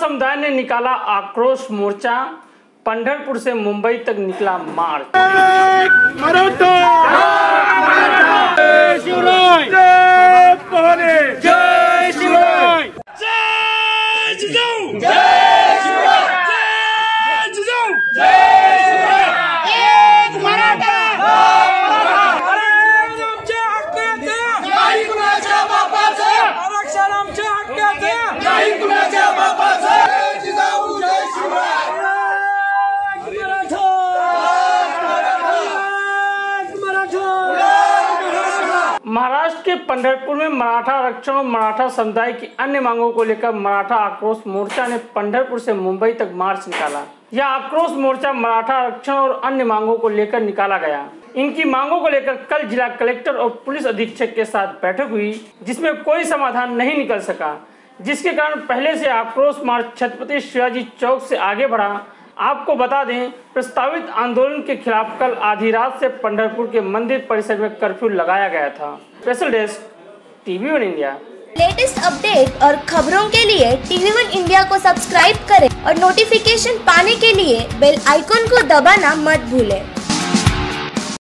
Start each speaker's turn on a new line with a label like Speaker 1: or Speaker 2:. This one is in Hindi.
Speaker 1: समुदाय ने निकाला आक्रोश मोर्चा, पंढरपुर से मुंबई तक निकला मार्च। महाराष्ट्र के पंढरपुर में मराठा आरक्षण और मराठा समुदाय की अन्य मांगों को लेकर मराठा आक्रोश मोर्चा ने पंढरपुर से मुंबई तक मार्च निकाला। यह आक्रोश मोर्चा मराठा आरक्षण और अन्य मांगों को लेकर निकाला गया। इनकी मांगों को लेकर कल जिला कलेक्टर और पुलिस अधीक्षक के साथ बैठक हुई, जिसमें कोई समाधान नहीं निकल सका, जिसके कारण पहले से आक्रोश मार्च छत्रपति शिवाजी चौक से आगे बढ़ा। आपको बता दें, प्रस्तावित आंदोलन के खिलाफ कल आधी रात से पंढरपुर के मंदिर परिसर में कर्फ्यू लगाया गया था। Special desk TV1 India.
Speaker 2: Latest update और खबरों के लिए TV1 इंडिया को सब्सक्राइब करें और नोटिफिकेशन पाने के लिए बेल आइकॉन को दबाना मत भूलें।